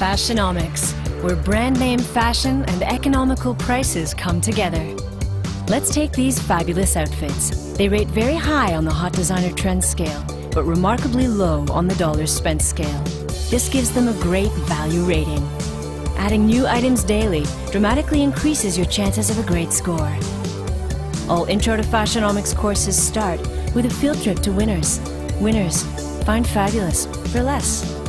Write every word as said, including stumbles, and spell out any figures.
Fashionomics, where brand name fashion and economical prices come together. Let's take these fabulous outfits. They rate very high on the hot designer trend scale, but remarkably low on the dollars spent scale. This gives them a great value rating. Adding new items daily dramatically increases your chances of a great score. All Intro to Fashionomics courses start with a field trip to Winners. Winners, find fabulous for less.